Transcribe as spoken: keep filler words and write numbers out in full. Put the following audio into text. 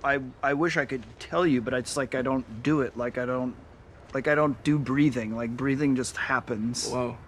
I I wish I could tell you, but it's like I don't do it. Like I don't like I don't do breathing. Like breathing just happens. Whoa.